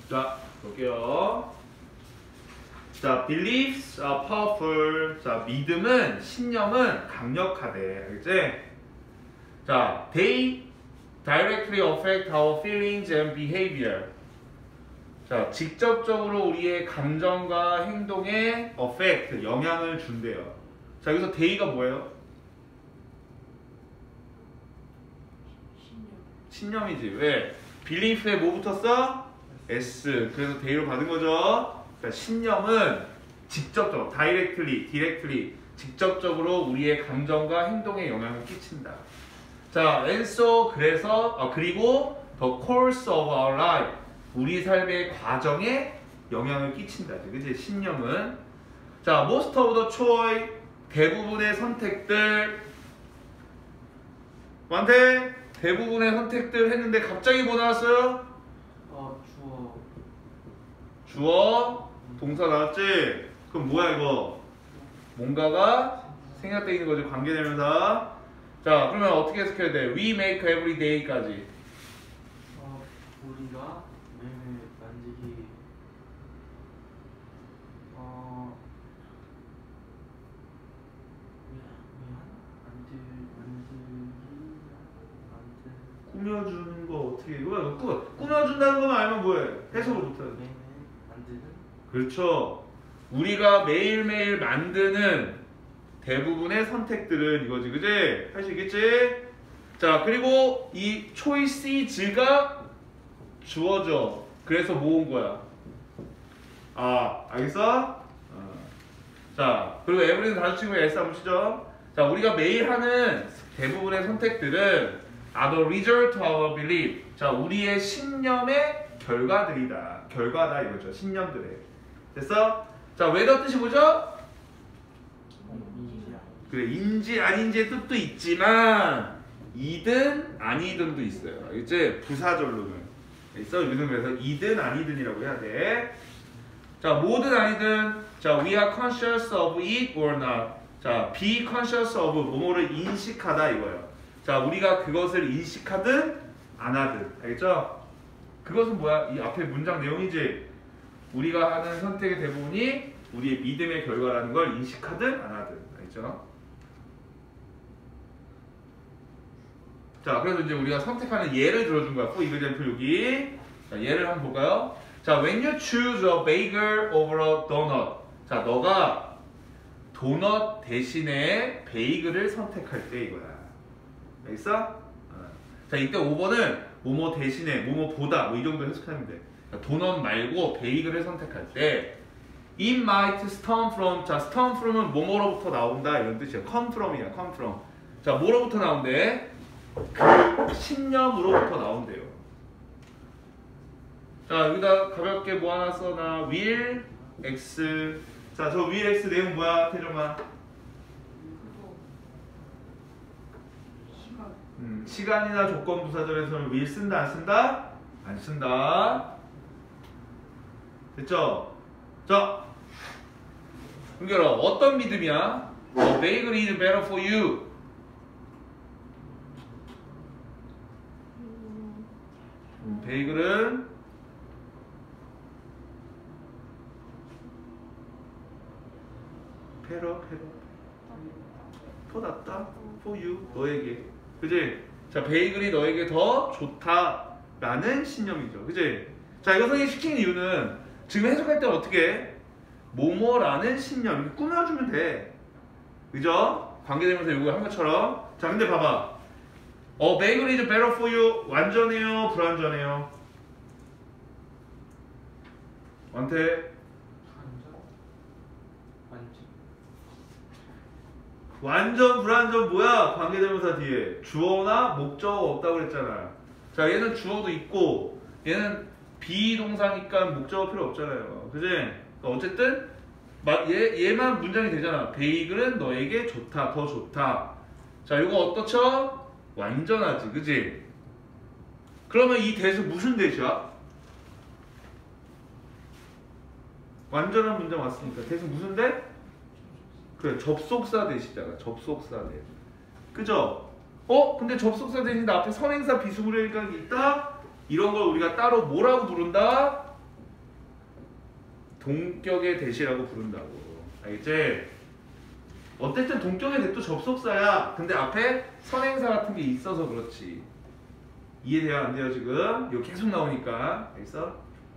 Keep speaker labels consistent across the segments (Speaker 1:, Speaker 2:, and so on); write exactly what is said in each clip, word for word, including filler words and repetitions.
Speaker 1: 자, 볼게요. 자, beliefs are powerful. 자, 믿음은, 신념은 강력하대. 알겠지? 자, they directly affect our feelings and behavior. 자, 직접적으로 우리의 감정과 행동에 affect, 영향을 준대요. 자, 여기서 they가 뭐예요? 신념이지. 왜? belief에 뭐 붙었어? S. 그래서 they로 받은 거죠. 그러니까 신념은 직접적으로, directly, directly, 직접적으로 우리의 감정과 행동에 영향을 끼친다. 자, and so, 그래서, 아, 그리고 the course of our life, 우리 삶의 과정에 영향을 끼친다. 그치? 신념은. 자, most of the choice, 대부분의 선택들, 완태 대부분의 선택들 했는데 갑자기 뭐 나왔어요?
Speaker 2: 어, 주어.
Speaker 1: 주어, 동사 나왔지? 그럼 뭐야 이거? 뭔가가 생략되어 있는 거지, 관계대명사. 자, 그러면 어떻게 해석해야 돼? We make every day까지.
Speaker 2: 어, 우리가 매일 만들기. 어, 만들 만들기 만들.
Speaker 1: 꾸며주는 거 어떻게 해? 이거 꾸, 꾸며준다는 것만 알면 뭐해? 해석을 못하는.
Speaker 2: 매일 만드는.
Speaker 1: 그렇죠. 우리가 매일매일 만드는 대부분의 선택들은 이거지, 그지? 할 수 있겠지? 자, 그리고 이 choices가 주어져. 그래서 모은 거야. 아, 알겠어? 어. 자, 그리고 every는 다시 치고 S 한번 치죠. 자, 우리가 매일 하는 대부분의 선택들은 are the result of our belief. 자, 우리의 신념의 결과들이다. 결과다 이거죠. 신념들의. 됐어? 자, whether 뜻이 뭐죠? 그래, 인지 아닌지의 뜻도 있지만 이든 아니든도 있어요. 알겠지? 부사절로는 있어. 여기는 그래서 이든 아니든이라고 해야 돼. 자, 뭐든 아니든. 자, we are conscious of it or not. 자, be conscious of 뭐뭐를 인식하다 이거예요. 자, 우리가 그것을 인식하든 안 하든. 알겠죠? 그것은 뭐야? 이 앞에 문장 내용이지. 우리가 하는 선택의 대부분이 우리의 믿음의 결과라는 걸 인식하든 안 하든. 알겠죠? 자, 그래서 이제 우리가 선택하는 예를 들어준 거야. For example 여기. 자, 예를 한번 볼까요? 자, when you choose a bagel over a donut. 자, 너가 도넛 대신에 베이글을 선택할 때 이거야. 알겠어? 어. 자, 이때 오 번은 뭐뭐 대신에, 뭐뭐보다 뭐 이 정도 해석하면 돼. 자, 도넛 말고 베이글을 선택할 때 It might stem from. 자, stem from은 뭐뭐로부터 나온다 이런 뜻이야. come from이야. come from. 자, 뭐로부터 나온대? 그 신념으로부터 나온대요. 자, 여기다 가볍게 뭐 하나 써놔. will x. 자, 저 will x 내용 뭐야, 태정아? 음, 시간이나 조건 부사절에서는 will 쓴다, 안 쓴다? 안 쓴다. 됐죠? 자, 은결아, 어떤 믿음이야? 어, bagel is better for you. 음, 베이글은 페러 페러 더 낫다 for you. 너에게. 그지? 자, 베이글이 너에게 더 좋다라는 신념이죠. 그지? 자, 이거 성립시키는 이유는 지금 해석할 때 어떻게 해? 뭐뭐라는 신념 꾸며주면 돼. 그죠? 관계되면서 요거 한 것처럼. 자, 근데 봐봐. 어, bagel is better for you. 완전해요? 불완전해요? 완태?
Speaker 2: 완전.
Speaker 1: 완전 불완전 뭐야? 관계대명사 뒤에 주어나 목적어가 없다고 그랬잖아. 자, 얘는 주어도 있고 얘는 비동사니까 목적어 필요 없잖아요. 그지? 그러니까 어쨌든 얘, 얘만 문장이 되잖아. 베이글은 너에게 좋다, 더 좋다. 자, 이거 어떻죠? 완전하지, 그지? 그러면 이 대수 무슨 대시야? 완전한 문장 왔으니까 대수 무슨 대? 그래, 접속사 대시잖아. 접속사 대. 그죠? 어? 근데 접속사 대신데 앞에 선행사 비스무리하게 있다? 이런 걸 우리가 따로 뭐라고 부른다? 동격의 대시라고 부른다고. 알겠지? 어쨌든 동격의 대도 접속사야. 근데 앞에 선행사 같은 게 있어서 그렇지. 이해돼요? 안 돼요 지금? 이거 계속 나오니까. 알겠어?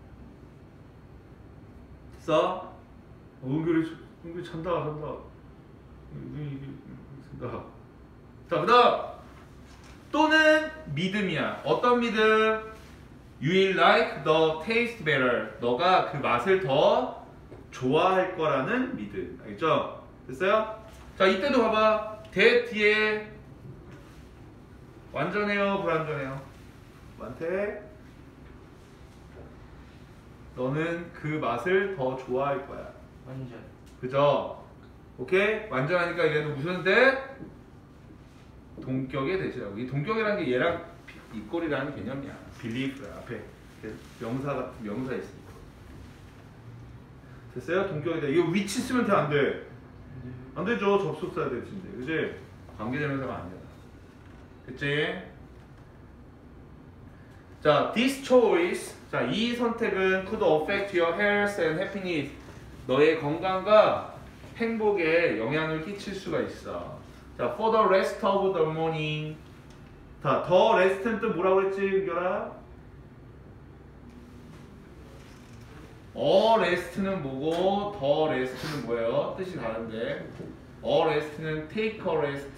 Speaker 1: 됐어? 어, 은근히 은근히 잔다 잔다. 은근히 잔다. 자, 그다음 또는 믿음이야. 어떤 믿음? You will like the taste better. 너가 그 맛을 더 좋아할 거라는 믿음. 알겠죠? 됐어요? 자, 이때도 봐봐. that 뒤에 완전해요, 불완전해요? 완태. 너는 그 맛을 더 좋아할 거야.
Speaker 2: 완전.
Speaker 1: 그죠? 오케이? 완전하니까 얘도 무슨 대? 동격의 대시라고. 이 동격이라는 게 얘랑 이꼴이라는 개념이야. belief야. 앞에 명사 같은 명사 있으니까. 됐어요? 동격의 대. 이거 위치 쓰면 돼, 안 돼? 안 되죠. 접속사 대신데. 그지? 관계대명사가 아니야. 됐지? 자, this choice. 자, 이 선택은 could affect your health and happiness. 너의 건강과 행복에 영향을 끼칠 수가 있어. 자, for the rest of the morning. 자, the rest는 또 뭐라고 그랬지, 은결아? a rest는 뭐고, the rest는 뭐예요? 뜻이 다른데. a rest는 take a rest.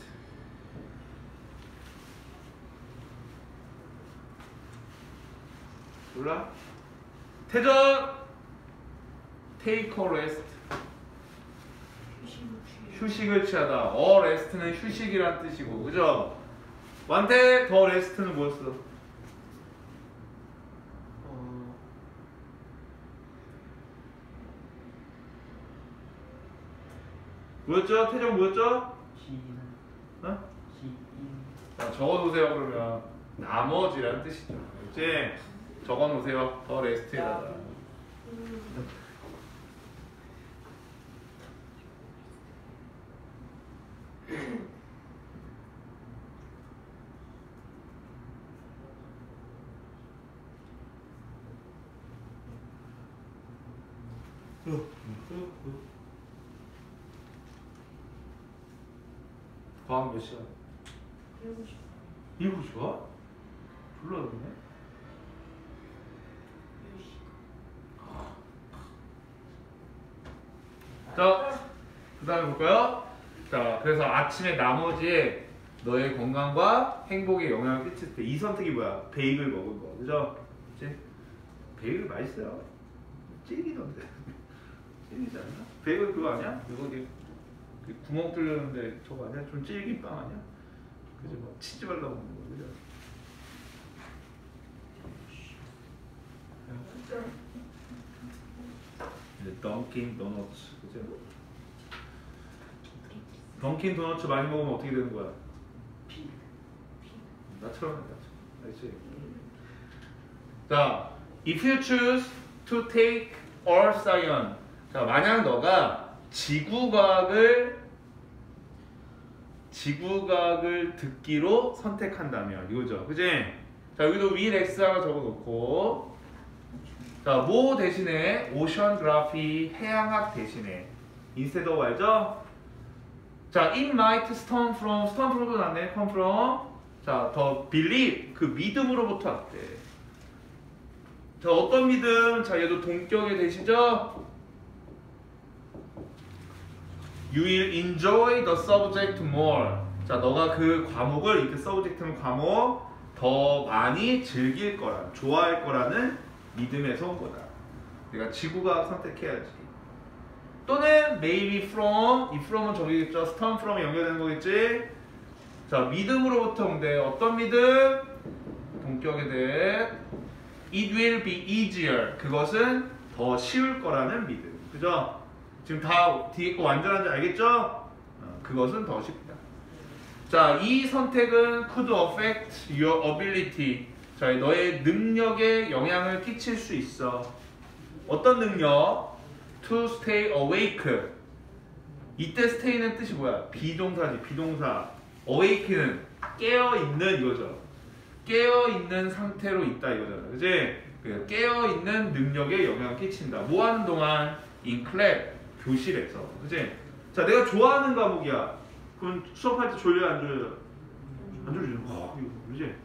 Speaker 1: 몰라? 태전! take a rest. 휴식을 취하다. a rest는 휴식이란 뜻이고, 그죠? 완태 더 rest는 뭐였어?
Speaker 2: 어.
Speaker 1: 뭐였죠? 태정 뭐였죠?
Speaker 2: 시.
Speaker 1: 어?
Speaker 2: 시.
Speaker 1: 자, 적어놓으세요 그러면. 나머지란 뜻이죠. 그렇지? 적어놓으세요. 더 rest에다가. 과학 몇 시간? 일곱 시간? 졸라 그러네. 자, 그 다음에 볼까요? 자, 그래서 아침에 나머지에 너의 건강과 행복에 영향을 끼칠 때 이 선택이 뭐야? 베이글 먹은 거, 그죠? 그치? 베이글 맛있어요. 찔기던데. 찔기지 않나? 베이글 그거 아니야? 그거 이게 그 구멍 뚫렸는데 저거 아니야? 좀 찔긴 빵 아니야? 그죠? 뭐 치즈 발라 먹는 거, 그죠? 던킨 도너츠, 그죠? 던킨 도너츠 많이 먹으면 어떻게 되는 거야?
Speaker 2: 피.
Speaker 1: 나처럼 나처럼. 알지? 자, if you choose to take earth science. 자, 만약 너가 지구과학을 지구과학을 듣기로 선택한다면 이거죠, 그지? 자, 여기도 will x하고 적어놓고. 자, 뭐 대신에 오션그래피 해양학 대신에 instead of 알죠? 자, it might stem from stem from도 났네. come from. 자, 더 believe 그 믿음으로부터 왔대. 자, 어떤 믿음? 자, 얘도 동격의 대시죠? You will enjoy the subject more. 자, 너가 그 과목을 이때 subject는 과목 더 많이 즐길 거라, 좋아할 거라는 믿음에서 온 거다. 내가 지구과학 선택해야지. 또는 maybe from, 이 from은 저기겠죠. stem from 연결되는 거겠지. 자, 믿음으로부터 온대. 어떤 믿음? 동격에 대해 it will be easier. 그것은 더 쉬울 거라는 믿음. 그죠? 지금 다 뒤에 거 완전한지 알겠죠? 어, 그것은 더 쉽다. 자, 이 선택은 could affect your ability. 자, 너의 능력에 영향을 끼칠 수 있어. 어떤 능력? To stay awake. 이때 stay는 뜻이 뭐야? 비동사지, 비동사. awake는 깨어있는 이거죠. 깨어있는 상태로 있다 이거잖아. 그치? 그 깨어있는 능력에 영향을 끼친다. 뭐 하는 동안? in class, 교실에서. 그치? 자, 내가 좋아하는 과목이야. 그럼 수업할 때 졸려요, 안 졸려요? 안 졸려요. 와, 이거 그지?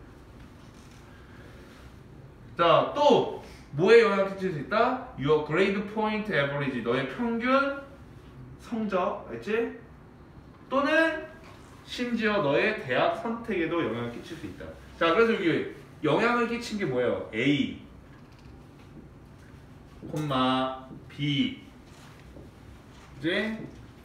Speaker 1: 자, 또 뭐에 영향을 끼칠 수 있다? Your grade point average, 너의 평균 성적, 알지? 또는 심지어 너의 대학 선택에도 영향을 끼칠 수 있다. 자, 그래서 여기 영향을 끼친 게 뭐예요? A, 콤마 B, 그지?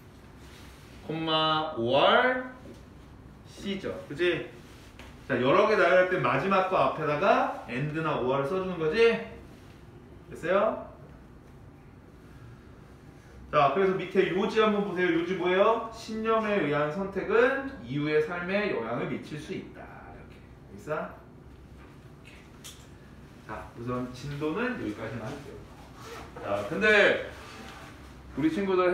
Speaker 1: 콤마 오알 C죠, 그지? 자, 여러 개 나열할 때 마지막 거 앞에다가 and나 or을 써주는 거지? 됐어요? 자, 그래서 밑에 요지 한번 보세요. 요지 뭐예요? 신념에 의한 선택은 이후의 삶에 영향을 미칠 수 있다. 이렇게. 됐어? 자, 우선 진도는 여기까지만 할게요. 자, 근데 우리 친구들